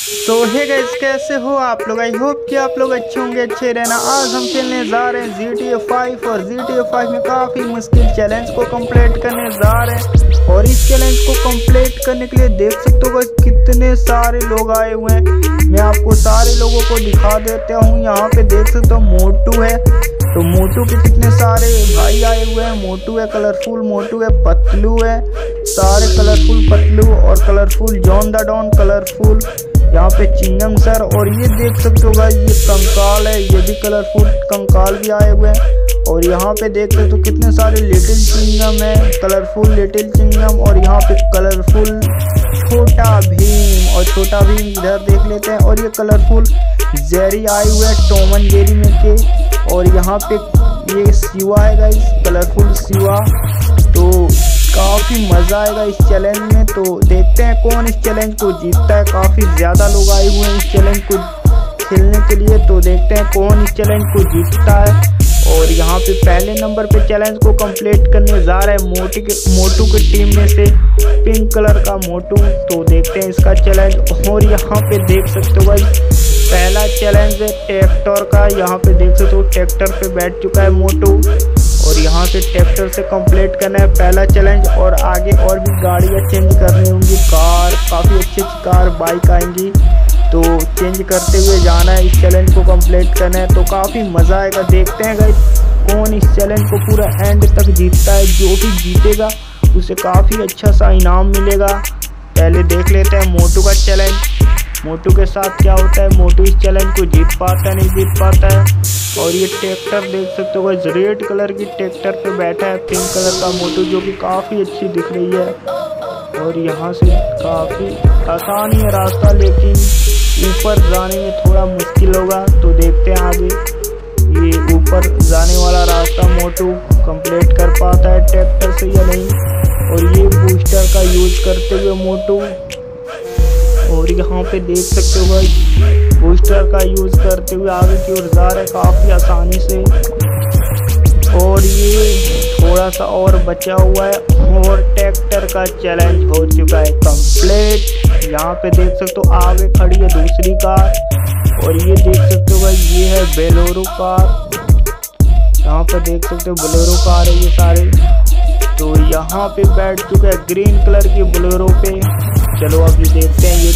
तो hey guys, कैसे हो आप लोग। आई होप कि आप लोग अच्छे होंगे, अच्छे रहना। आज हम खेलने जा रहे हैं GTA 5 और GTA 5 में काफ़ी मुश्किल चैलेंज को कंप्लीट करने जा रहे हैं। और इस चैलेंज को कंप्लीट करने के लिए देख सकते हो कितने सारे लोग आए हुए हैं। मैं आपको सारे लोगों को दिखा देता हूँ। यहाँ पे देख सकते हो मोटू है, तो मोटू के कितने सारे भाई आए हुए हैं। मोटू है, कलरफुल मोटू है, पतलू है, सारे कलरफुल पतलू और colourful John the don colourful. यहाँ पे चिंगम सर, और ये देख सकते हो गाइस ये कंकाल है, ये भी कलरफुल कंकाल भी आए हुए हैं। और यहाँ पे देख सकते हो कितने सारे लिटिल चिंगम है, कलरफुल लिटिल चिंगम। और यहाँ पे कलरफुल छोटा भीम, और छोटा भीम इधर देख लेते हैं। और ये कलरफुल जेरी आए हुए हैं, टॉम एंड जेरी में के। और यहाँ पे ये शिवा है गाइस, कलरफुल शिवा। तो काफ़ी मज़ा आएगा इस चैलेंज में। तो देखते हैं कौन इस चैलेंज को जीतता है। काफ़ी ज़्यादा लोग आए हुए हैं इस चैलेंज को खेलने के लिए, तो देखते हैं कौन इस चैलेंज को जीतता है। और यहाँ पे पहले नंबर पे चैलेंज को कंप्लीट करने जा रहा है मोटू की टीम में से पिंक कलर का मोटू। तो देखते हैं इसका चैलेंज। और यहाँ पे देख सकते हो भाई पहला चैलेंज है ट्रैक्टर का। यहाँ पे देख सकते हो ट्रैक्टर पे बैठ चुका है मोटू, और यहाँ से ट्रैक्टर से कंप्लीट करना है पहला चैलेंज। और आगे और भी गाड़ियाँ चेंज करनी होंगी, कार, काफ़ी अच्छी कार बाइक आएंगी, तो चेंज करते हुए जाना है। इस चैलेंज को कंप्लीट करना है, तो काफ़ी मज़ा आएगा। देखते हैं गाइस कौन इस चैलेंज को पूरा एंड तक जीतता है। जो भी जीतेगा उसे काफ़ी अच्छा सा इनाम मिलेगा। पहले देख लेते हैं मोटू का चैलेंज, मोटू के साथ क्या होता है। मोटू इस चैलेंज को जीत पाता है, नहीं जीत पाता है। और ये ट्रैक्टर देख सकते हो रेड कलर की ट्रैक्टर पे बैठा है पिंक कलर का मोटू, जो कि काफ़ी अच्छी दिख रही है। और यहाँ से काफ़ी आसान है रास्ता, लेकिन ऊपर जाने में थोड़ा मुश्किल होगा। तो देखते हैं आगे ये ऊपर जाने वाला रास्ता मोटू कंप्लीट कर पाता है ट्रैक्टर से या नहीं। और ये बूस्टर का यूज करते हुए मोटू, और यहाँ पे देख सकते हो भाई बूस्टर का यूज करते हुए आगे की ओर जा रहे हैं काफ़ी आसानी से। और ये थोड़ा सा और बचा हुआ है, और ट्रैक्टर का चैलेंज हो चुका है कंप्लीट। यहाँ पे देख सकते हो आगे खड़ी है दूसरी कार, और ये देख सकते हो भाई ये है बोलेरो कार। यहाँ पे देख सकते हो बोलेरो कार है ये सारे। तो यहाँ पे बैठ चुका है ग्रीन कलर की बोलेरो पे। चलो अभी देखते हैं ये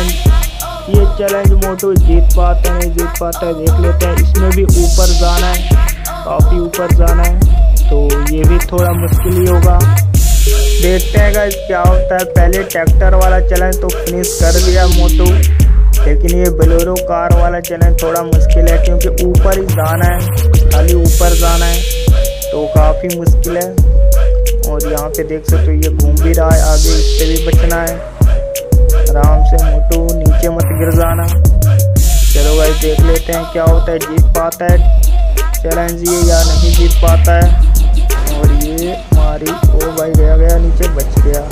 चैलेंज मोटू जीत पाता है, नहीं जीत पाता है, देख लेते हैं। इसमें भी ऊपर जाना है, काफ़ी ऊपर जाना है, तो ये भी थोड़ा मुश्किल ही होगा। देखते हैं गाइस क्या होता है। पहले ट्रैक्टर वाला चैलेंज तो फिनिश कर दिया मोटू, लेकिन ये बोलेरो कार वाला चैलेंज थोड़ा मुश्किल है, क्योंकि ऊपर ही जाना है, खाली ऊपर जाना है, तो काफ़ी मुश्किल है। और यहाँ पे देख सकते हो ये घूम भी रहा है आगे, इससे भी बचना है। आराम से मोटू, नीचे मत गिर जाना। चलो भाई देख लेते हैं क्या होता है, जीत पाता है चैलेंज ये या नहीं जीत पाता है। और ये मारी, ओ भाई गया नीचे, बच गया।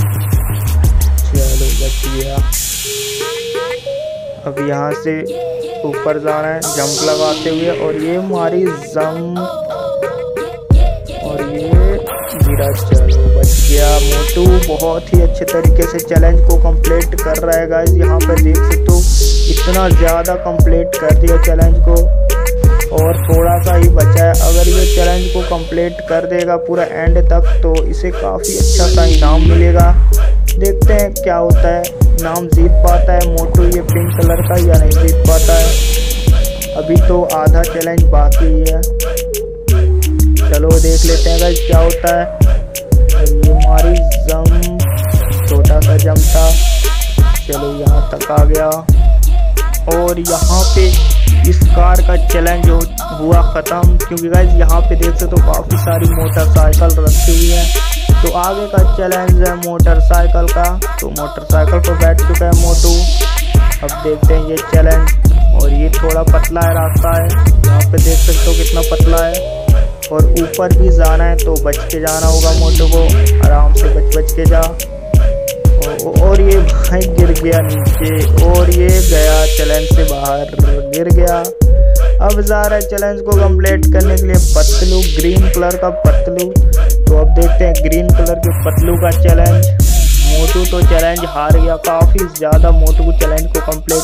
चलो बच गया। अब यहाँ से ऊपर जाना है जंप लगाते हुए, और ये मारी जंप, और ये गिरा। चलो बच गया मोटू। बहुत ही अच्छे तरीके से चैलेंज को कंप्लीट कर रहा है गाइस। यहाँ पर देख सकते हो इतना ज़्यादा कंप्लीट कर दिया चैलेंज को, और थोड़ा सा ही बचा है। अगर ये चैलेंज को कंप्लीट कर देगा पूरा एंड तक, तो इसे काफ़ी अच्छा सा इनाम मिलेगा। देखते हैं क्या होता है, इनाम जीत पाता है मोटू ये पिंक कलर का या नहीं जीत पाता है। अभी तो आधा चैलेंज बाकी है। चलो देख लेते हैं गाइस क्या होता है। ये हमारी जंप, छोटा सा जंप था। चलो यहाँ तक आ गया, और यहाँ पे इस कार का चैलेंज हुआ ख़त्म, क्योंकि गाइस यहाँ पे देख सकते हो काफ़ी सारी मोटरसाइकिल रखी हुई है। तो आगे का चैलेंज है मोटरसाइकिल का, तो मोटरसाइकिल पर बैठ चुका है मोटू। अब देखते हैं ये चैलेंज। और ये थोड़ा पतला है रास्ता है, यहाँ पे देख सकते हो कितना पतला है। और ऊपर भी जाना है, तो बच के जाना होगा मोटू को, आराम से बच के जा। और ये भाई गिर गया नीचे, और ये गया चैलेंज से बाहर, गिर गया। अब जा रहा है चैलेंज को कंप्लीट करने के लिए पतलू, ग्रीन कलर का पतलू। तो अब देखते हैं ग्रीन कलर के पतलू का चैलेंज। मोटू तो चैलेंज हार गया, काफ़ी ज़्यादा मोटू चैलेंज को कंप्लीट कर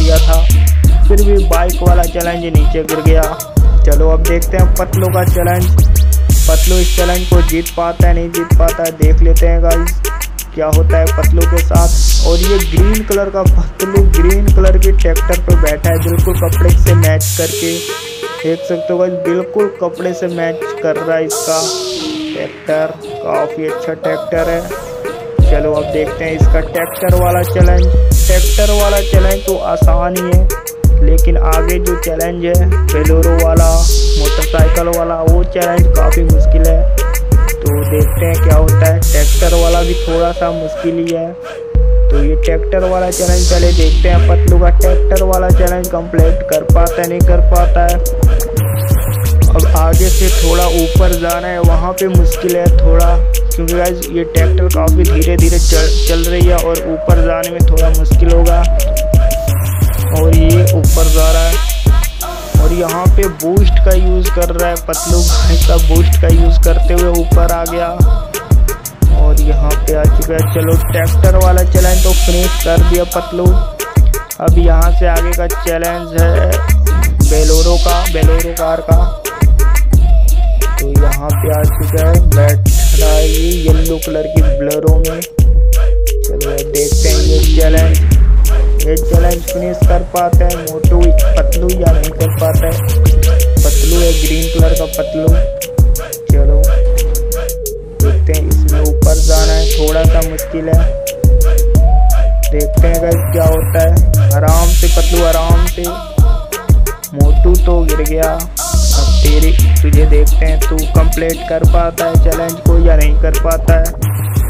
दिया था, फिर भी बाइक वाला चैलेंज नीचे गिर गया। चलो अब देखते हैं पतलू का चैलेंज। पतलू इस चैलेंज को जीत पाता है नहीं जीत पाता है, देख लेते हैं गाइस क्या होता है पतलू के साथ। और ये ग्रीन कलर का पतलू ग्रीन कलर की ट्रैक्टर पे बैठा है, बिल्कुल कपड़े से मैच करके, देख सकते हो गाइस बिल्कुल कपड़े से मैच कर रहा है इसका ट्रैक्टर। काफ़ी अच्छा ट्रैक्टर है। चलो अब देखते हैं इसका ट्रैक्टर वाला चैलेंज। ट्रैक्टर वाला चैलेंज तो आसान ही है, लेकिन आगे जो चैलेंज है बेलोरो वाला मोटरसाइकिल वाला, वो चैलेंज काफ़ी मुश्किल है। तो देखते हैं क्या होता है। ट्रैक्टर वाला भी थोड़ा सा मुश्किल ही है। तो ये ट्रैक्टर वाला चैलेंज पहले देखते हैं पतलू का ट्रैक्टर वाला चैलेंज कंप्लीट कर पाता है नहीं कर पाता है। अब आगे से थोड़ा ऊपर जाना है, वहाँ पे मुश्किल है थोड़ा, क्योंकि गाइस ये ट्रैक्टर काफ़ी धीरे धीरे चल रही है और ऊपर जाने में थोड़ा मुश्किल होगा। और ये ऊपर जा रहा है और यहाँ पे बूस्ट का यूज़ कर रहा है पतलू, ऐसा बूस्ट का यूज़ करते हुए ऊपर आ गया और यहाँ पे आ चुका है। चलो ट्रैक्टर वाला चैलेंज तो फिनिश कर दिया पतलू। अब यहाँ से आगे का चैलेंज है बेलोरो कार का। तो यहाँ पे आ चुका है, बैठ रहा है ये येलो कलर की ब्लेरो में। चलो देखते हैं ये चैलेंज फिनिश कर पाते हैं मोटू पतलू या नहीं कर पाता है। पतलू है ग्रीन कलर का पतलू। चलो देखते हैं, इसमें ऊपर जाना है, थोड़ा सा मुश्किल है, देखते हैं गाइस क्या होता है। आराम से पतलू आराम से, मोटू तो गिर गया। अब तुझे देखते हैं तू कंप्लीट कर पाता है चैलेंज को या नहीं कर पाता है।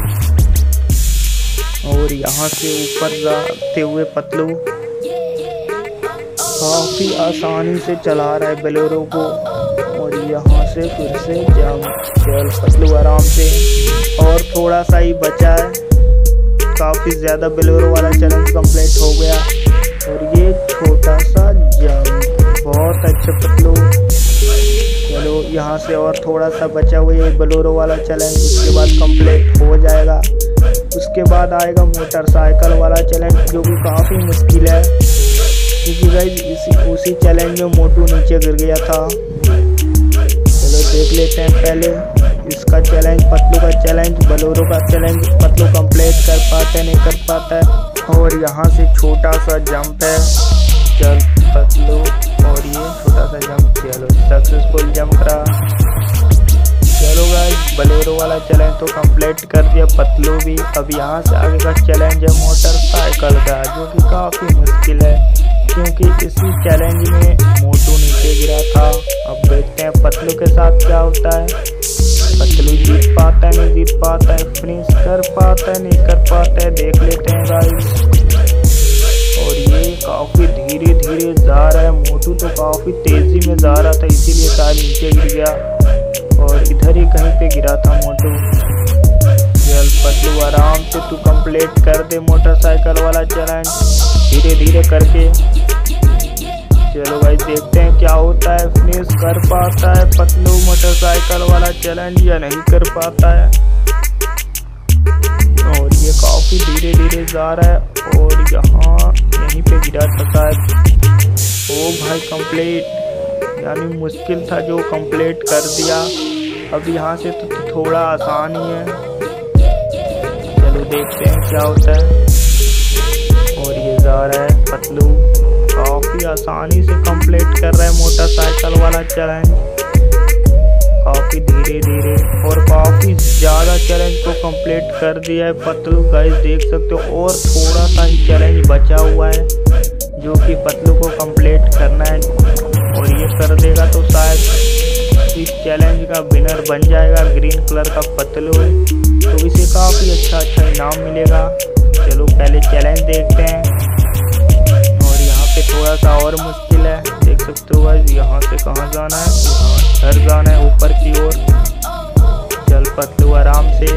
और यहाँ से ऊपर जाते हुए पतलू काफ़ी आसानी से चला रहा है बेलोरो को। और यहाँ से फिर से चल पतलू आराम से, और थोड़ा सा ही बचा है, काफ़ी ज़्यादा बेलोरो वाला चैलेंज कंप्लीट हो गया। और ये छोटा सा जंप, बहुत अच्छा पतलू। चलो यहाँ से और थोड़ा सा बचा हुआ है बेलोरो वाला चैलेंज, उसके बाद कंप्लीट हो जाएगा। उसके बाद आएगा मोटरसाइकिल वाला चैलेंज, जो कि काफ़ी मुश्किल है, क्योंकि गाइस उसी चैलेंज में मोटू नीचे गिर गया था। चलो देख लेते हैं पहले इसका चैलेंज, पतलू का चैलेंज, बेलोरो का चैलेंज पतलू कंप्लीट कर पाता है नहीं कर पाता है। और यहाँ से छोटा सा जंप है, चल पतलू, और ये छोटा सा जंप, चलो सक्सेसफुल जंप रहा। चलो गाइस बेलोरो वाला चैलेंज तो कंप्लीट कर दिया पतलू भी। अब यहाँ से आगे का चैलेंज है मोटरसाइकिल का, जो कि काफ़ी मुश्किल है, क्योंकि इसी चैलेंज में मोटू नीचे गिरा था। अब देखते हैं पतलू के साथ क्या होता है। पतलू जीत पाता है नहीं जीत पाता है, फिनिश कर पाता है नहीं कर पाता है, देख लेते हैं गाइस। और ये काफ़ी धीरे धीरे जा रहा है, मोटू तो काफ़ी तेज़ी में जा रहा था, इसीलिए शायद नीचे गिर गया, और इधर ही कहीं पे गिरा था मोटू। चल पतलू आराम से तू कंप्लीट कर दे मोटरसाइकिल वाला चैलेंज धीरे धीरे करके। चलो भाई देखते हैं क्या होता है, फिनिश कर पाता है पतलू मोटरसाइकिल वाला चैलेंज या नहीं कर पाता है। और ये काफ़ी धीरे धीरे जा रहा है, और यहाँ यहीं पे गिरा था। ओ भाई कंप्लीट, यानी मुश्किल था जो कंप्लीट कर दिया। अब यहाँ से तो थोड़ा आसान ही है। चलो देखते हैं क्या होता है। और ये जा रहा है पतलू, काफ़ी आसानी से कंप्लीट कर रहा है मोटरसाइकिल वाला चैलेंज, काफ़ी धीरे धीरे, और काफ़ी ज़्यादा चैलेंज को कंप्लीट कर दिया है पतलू। गाइस देख सकते हो, और थोड़ा सा ही चैलेंज बचा हुआ है, जो कि पतलू को कंप्लीट करना है। और ये कर देगा तो शायद इस चैलेंज का विनर बन जाएगा ग्रीन कलर का पतलू, तो इसे काफ़ी अच्छा इनाम मिलेगा। चलो पहले चैलेंज देखते हैं। और यहाँ पे थोड़ा सा और मुश्किल है, देख सकते हो गाइस। यहाँ से कहाँ जाना है, यहाँ घर जाना है ऊपर की ओर। चल पतलू आराम से,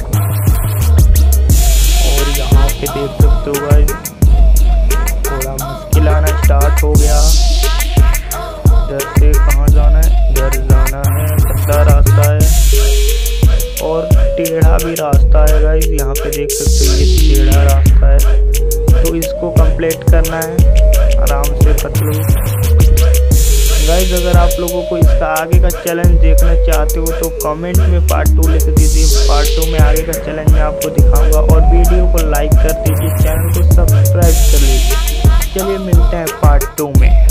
और यहाँ पे देख सकते हो गाइस थोड़ा मुश्किल आना स्टार्ट हो गया। इधर से कहाँ जाना है, इधर जाना है, पतला रास्ता है और टेढ़ा भी रास्ता है गाइस। यहाँ पे देख सकते हो ये टेढ़ा रास्ता है, तो इसको कंप्लीट करना है। आराम से कर लो। गाइस अगर आप लोगों को इसका आगे का चैलेंज देखना चाहते हो तो कमेंट में पार्ट 2 लिख दीजिए। पार्ट 2 में आगे का चैलेंज मैं आपको दिखाऊंगा और वीडियो को लाइक कर दीजिए, चैनल को सब्सक्राइब कर लीजिए। चलिए मिलते हैं पार्ट 2 में।